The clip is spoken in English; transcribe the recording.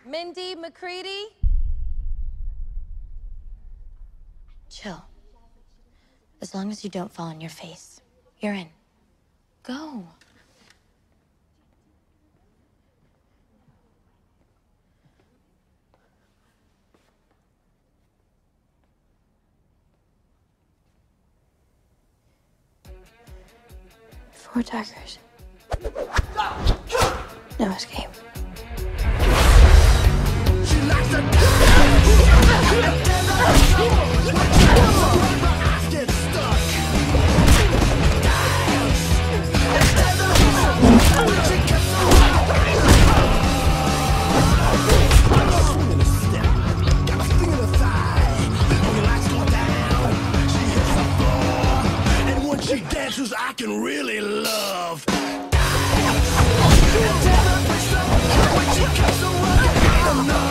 Mindy McCready? Chill. As long as you don't fall on your face, you're in. Go. Four daggers. No escape. She dances I can really love. When she comes around,